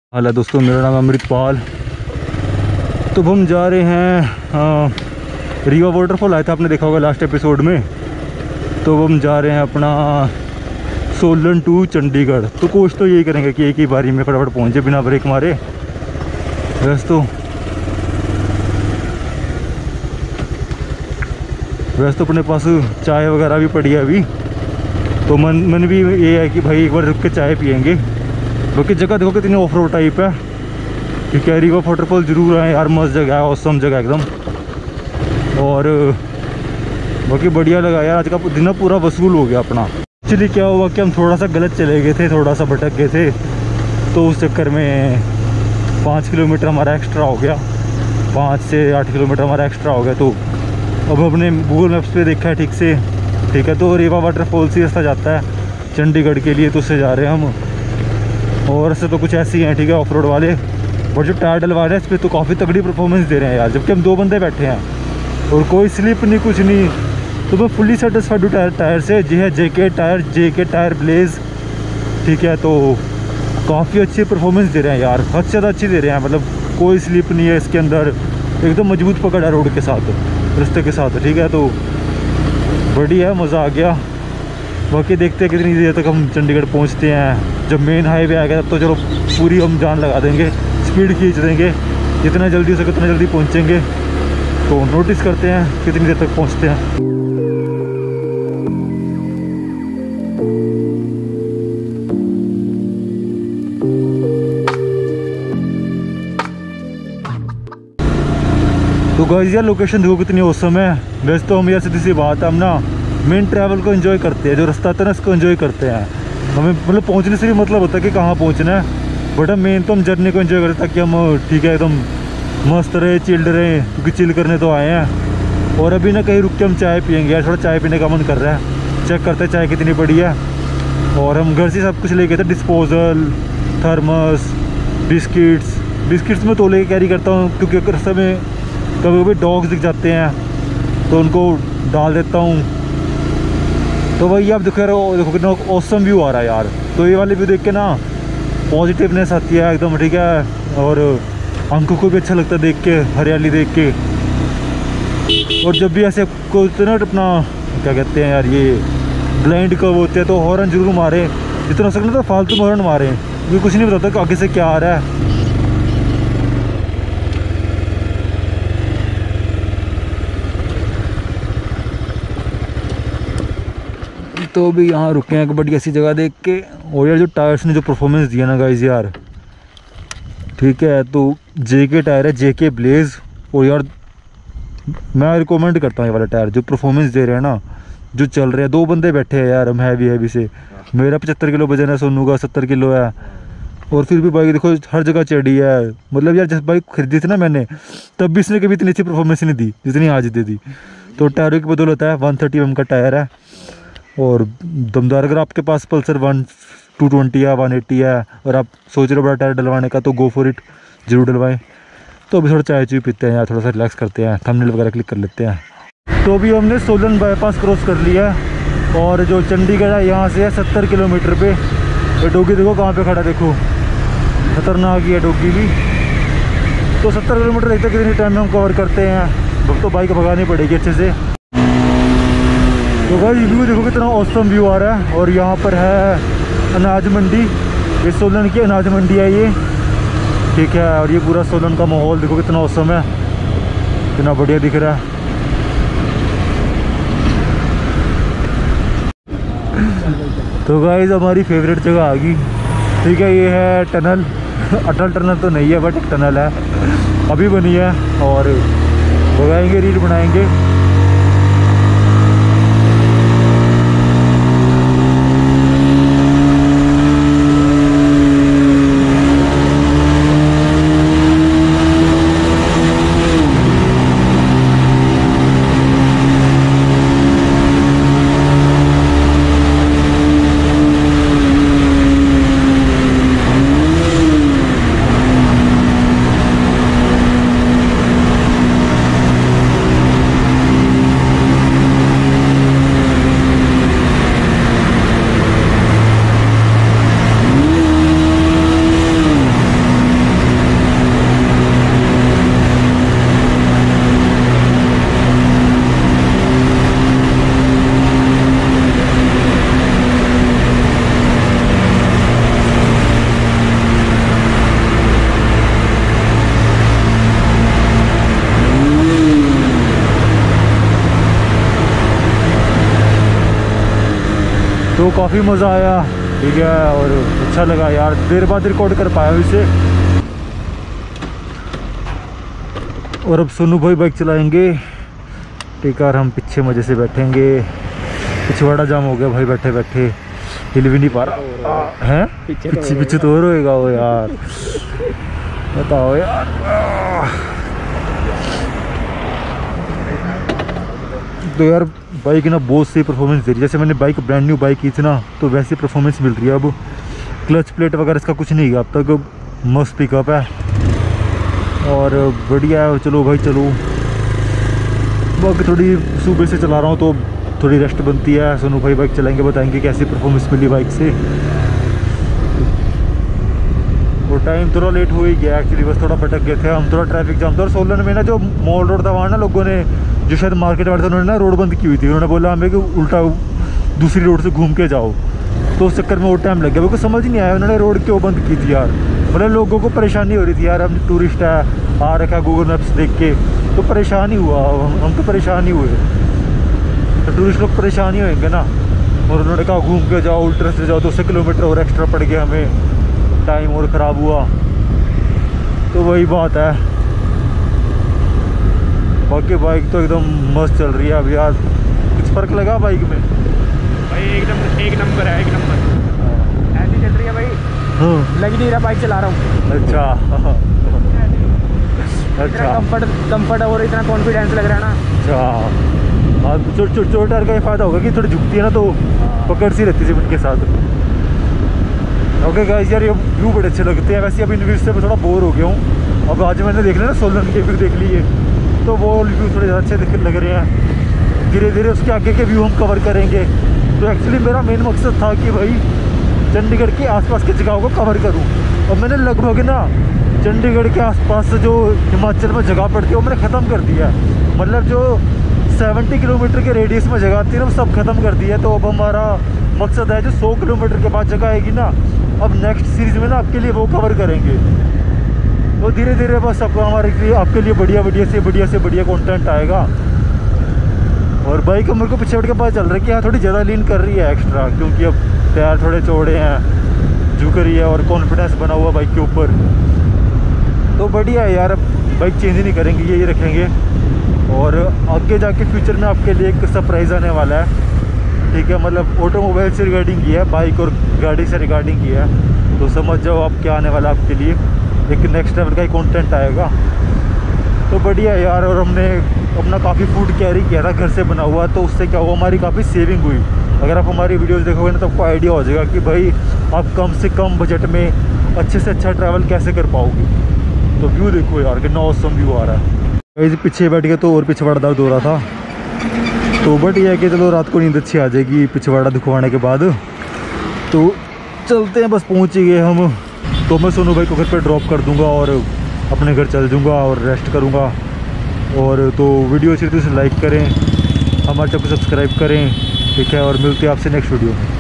हाल दोस्तों, मेरा नाम अमृतपाल। तो हम जा रहे हैं रीवा वाटरफॉल आया था, आपने देखा होगा लास्ट एपिसोड में। तो हम जा रहे हैं अपना सोलन टू चंडीगढ़। तो कोशिश तो यही करेंगे कि एक ही बारी में फटाफट पहुंचे बिना ब्रेक मारे। वैसे तो अपने पास चाय वगैरह भी पड़ी है अभी, तो मन भी ये है कि भाई एक बार रुक के चाय पियेंगे। बाकी जगह देखो कितनी ऑफ रोड टाइप है। ठीक है, रीवा वाटरफॉल जरूर है यार, मस्त जगह है, औसम जगह एकदम। और बाकी बढ़िया लगा यार, आज का दिन पूरा वसूल हो गया अपना। एक्चुअली क्या हुआ कि हम थोड़ा सा गलत चले गए थे, थोड़ा सा भटक गए थे, तो उस चक्कर में 5 किलोमीटर हमारा एक्स्ट्रा हो गया। 5 से 8 किलोमीटर हमारा एक्स्ट्रा हो गया। तो अब हमने गूगल मैप्स पे देखा है ठीक से। ठीक है, तो रीवा वाटरफॉल से रास्ता जाता है चंडीगढ़ के लिए, तो उससे जा रहे हैं हम। और ऐसे तो कुछ ऐसे ही हैं, ठीक है, ऑफ रोड वाले। और जो टायर डलवा रहे हैं इस पर तो काफ़ी तगड़ी परफॉर्मेंस दे रहे हैं यार, जबकि हम 2 बंदे बैठे हैं और कोई स्लिप नहीं, कुछ नहीं। तो मैं फुल्ली सेटिस्फाइड हूँ टायर से। जी है जेके टायर ब्लेज। ठीक है, तो काफ़ी अच्छी परफॉर्मेंस दे रहे हैं यार, हद से ज़्यादा अच्छी दे रहे हैं। मतलब कोई स्लिप नहीं है इसके अंदर, एकदम मजबूत पकड़ है रोड के साथ, रास्ते के साथ। ठीक है, तो बढ़िया, मज़ा आ गया। बाकी देखते हैं कितनी देर तक हम चंडीगढ़ पहुंचते हैं। जब मेन हाईवे आएगा तब तो चलो पूरी हम जान लगा देंगे, स्पीड खींच देंगे, जितना जल्दी हो सके उतना जल्दी पहुंचेंगे। तो नोटिस करते हैं कितनी देर तक पहुंचते हैं। तो गाइस यार लोकेशन देखो कितनी औसम है। वैसे तो हम यार सीधी सी बात है, हम ना मेन ट्रैवल को एंजॉय करते हैं, जो रास्ता था ना इसको एंजॉय करते हैं। हमें मतलब पहुंचने से भी मतलब होता है कि कहाँ पहुंचना है, बट हम मेन तो हम जर्नी को एंजॉय करते हैं ताकि हम ठीक है एकदम मस्त रहे, चिल्ड रहे, क्योंकि चिल करने तो आए हैं। और अभी ना कहीं रुक के हम चाय पियेंगे यार, थोड़ा चाय पीने का मन कर रहा है। चेक करते हैं चाय कितनी बड़ी है। और हम घर से सब कुछ ले गए थे, डिस्पोजल, थर्मस, बिस्किट्स में तो ले कैरी करता हूँ, क्योंकि रास्ते में कभी कभी डॉग्स दिख जाते हैं तो उनको डाल देता हूँ। तो भाई आप देखो कितना ऑसम व्यू आ रहा है यार। तो ये वाले व्यू देख के ना पॉजिटिवनेस आती है एकदम। ठीक है, और आंखों को भी अच्छा लगता है देख के, हरियाली देख के। और जब भी ऐसे कोई ना अपना क्या कहते हैं यार, ये ब्लाइंड कब होते हैं तो हॉर्न जरूर मारे, जितना हो सकता है फालतू में हॉर्न मारे, क्योंकि कुछ नहीं बताता कि आगे से क्या आ रहा है। तो भी यहाँ रुके हैं एक बढ़िया सी जगह देख के। और यार जो टायर्स ने जो परफॉर्मेंस दिया ना गाइस यार, ठीक है, तो जेके टायर है, जेके ब्लेज। और यार मैं रिकमेंड करता हूँ ये वाला टायर, जो परफॉर्मेंस दे रहे हैं ना, जो चल रहे हैं। 2 बंदे बैठे हैं यार हम, हैवी से। मेरा 75 किलो वजन है, सोनू का 70 किलो है। और फिर भी बाइक देखो हर जगह चढ़ी है। मतलब यार जब बाइक खरीदी थी ना मैंने, तब भी इसने कभी इतनी अच्छी परफॉर्मेंस नहीं दी जितनी आज दे दी। तो टायरों की बदौलत है। 130 mm का टायर है और दमदार। अगर आपके पास पल्सर 220 है, 180 है, और आप सोच रहे हो बड़ा टायर डलवाने का, तो गो फॉर इट, जरूर डलवाएं। तो अभी थोड़ा चाय चुय पीते हैं यार, थोड़ा सा रिलैक्स करते हैं, थंबनेल वगैरह क्लिक कर लेते हैं। तो अभी हमने सोलन बाईपास क्रॉस कर लिया है, और जो चंडीगढ़ है यहाँ से है 70 किलोमीटर पे। तो डोगी देखो कहाँ पे खड़ा, देखो खतरनाक ही है डोगी भी। तो 70 किलोमीटर देखते कितने टाइम में हम कवर करते हैं। अब तो बाइक भगानी पड़ेगी अच्छे से। तो गाइस व्यू देखो कितना औसम व्यू आ रहा है। और यहाँ पर है अनाज मंडी, ये सोलन की अनाज मंडी है ये। ठीक है, और ये पूरा सोलन का माहौल देखो कितना औसम है, कितना बढ़िया दिख रहा है। तो गाइस हमारी फेवरेट जगह आ गई। ठीक है, ये है टनल। अटल टनल तो नहीं है, बट एक टनल है, अभी बनी है, और भगाएंगे, रील बनाएंगे। तो काफ़ी मज़ा आया, ठीक है, और अच्छा लगा यार, देर बाद रिकॉर्ड कर पाया इसे। और अब सोनू भाई बाइक चलाएंगे, ठीक है, और हम पीछे मज़े से बैठेंगे। पिछवाड़ा जाम हो गया भाई, बैठे बैठे हिल भी नहीं पा रहा है। पीछे तो और होएगा वो यार, बताओ यार। तो यार बाइक ना बहुत सही परफॉर्मेंस दे रही है। जैसे मैंने बाइक ब्रांड न्यू बाइक की थी ना, तो वैसे परफॉर्मेंस मिल रही है अब। क्लच प्लेट वगैरह इसका कुछ नहीं है अब तक, मस्त पिकअप है और बढ़िया है। चलो भाई चलो, बाकी थोड़ी सुबह से चला रहा हूँ तो थोड़ी रेस्ट बनती है। सोनू भाई बाइक चलाएंगे, बताएंगे कैसी परफॉर्मेंस मिली बाइक से। और टाइम थोड़ा लेट हो ही गया एक्चुअली, बस थोड़ा भटक गए थे हम, थोड़ा ट्रैफिक जाम था। और सोलन में ना जो मॉल रोड था वहाँ ना लोगों ने, जो शायद मार्केट वाले थे, उन्होंने ना रोड बंद की हुई थी। उन्होंने बोला हमें कि उल्टा दूसरी रोड से घूम के जाओ, तो उस चक्कर में और टाइम लग गया। मेरे को समझ नहीं आया उन्होंने रोड क्यों बंद की थी यार। मतलब लोगों को परेशानी हो रही थी यार, हम टूरिस्ट है, आ रखा गूगल मैप्स देख के, तो परेशान ही हुआ, हम तो परेशान ही हुए, तो टूरिस्ट लोग परेशान ही होंगे ना। और उन्होंने कहा घूम के जाओ, उल्टे से जाओ, 200 किलोमीटर और एक्स्ट्रा पड़ गया हमें, टाइम और ख़राब हुआ। तो वही बात है। बाकी बाइक तो एकदम मस्त चल रही है अब यार। कुछ फ़र्क लगा बाइक में भाई? एक नंबर है, एक नंबर ऐसी चल रही है भाई। हाँ, लग नहीं रहा बाइक चला रहा हूँ। अच्छा अच्छा, कंफर्ट और इतना कॉन्फिडेंस लग रहा है ना। अच्छा, हाँ, चोट टायर का ये फ़ायदा होगा कि थोड़ी झुकती है ना, तो पकड़ सी रहती है सीमेंट के साथ। ओके गाइस, यार ये व्यू बड़े अच्छे लगते हैं। वैसे अभी इन व्यू से मैं थोड़ा बोर हो गया हूँ। अब आज मैंने देख लिया ना सोलन के व्यू देख लिए, तो वो व्यू थोड़े ज़्यादा अच्छे लग रहे हैं। धीरे धीरे उसके आगे के व्यू हम कवर करेंगे। तो एक्चुअली मेरा मेन मकसद था कि भाई चंडीगढ़ के आसपास की जगहों को कवर करूं। और मैंने लगभग ना चंडीगढ़ के आसपास जो हिमाचल में जगह पड़ती है वो मैंने ख़त्म कर दिया है। मतलब जो 70 किलोमीटर के रेडियस में जगह आती है ना, वो सब ख़त्म कर दिया है। तो अब हमारा मकसद है जो 100 किलोमीटर के बाद जगह आएगी ना, अब नेक्स्ट सीरीज़ में ना आपके लिए वो कवर करेंगे। तो धीरे धीरे बस आपको हमारे लिए, आपके लिए बढ़िया बढ़िया कंटेंट आएगा। और बाइक मेरे को पीछे बैठ के पता चल रहा है कि यहाँ थोड़ी ज़्यादा लीन कर रही है एक्स्ट्रा, क्योंकि अब टायर थोड़े चौड़े हैं, झुक रही है और कॉन्फिडेंस बना हुआ बाइक के ऊपर। तो बढ़िया है यार, अब बाइक चेंज ही नहीं करेंगे, यही रखेंगे। और आगे जाके फ्यूचर में आपके लिए एक सरप्राइज़ आने वाला है, ठीक है। मतलब ऑटोमोबाइल से रिगार्डिंग की है, बाइक और गाड़ी से रिगार्डिंग की है, तो समझ जाओ आप क्या आने वाला है आपके लिए। एक नेक्स्ट लेवल का ही कंटेंट आएगा। तो बढ़िया है यार। और हमने अपना काफ़ी फूड कैरी किया था घर से बना हुआ, तो उससे क्या हुआ, हमारी काफ़ी सेविंग हुई। अगर आप हमारी वीडियोस देखोगे ना तो आपको आइडिया हो जाएगा कि भाई आप कम से कम बजट में अच्छे से अच्छा ट्रैवल कैसे कर पाओगे। तो व्यू देखो यार, कितना ऑसम व्यू आ रहा है। ऐसे पीछे बैठ गए तो और पिछवाड़ा दर्द हो रहा था, तो बट ये है कि चलो रात को नींद अच्छी आ जाएगी पिछवाड़ा दुखवाने के बाद। तो चलते हैं, बस पहुँच ही गए हम। तो मैं सोनू भाई को घर पे ड्रॉप कर दूंगा और अपने घर चल जाऊंगा और रेस्ट करूंगा। और तो वीडियो अच्छी तो इसे लाइक करें, हमारे चैनल को सब्सक्राइब करें, ठीक है। और मिलते हैं आपसे नेक्स्ट वीडियो में।